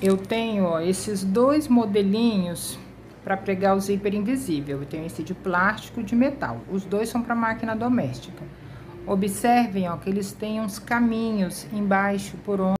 eu tenho, ó, esses dois modelinhos para pregar o zíper invisível. Eu tenho esse de plástico e de metal. Os dois são para máquina doméstica. Observem, ó, que eles têm uns caminhos embaixo por onde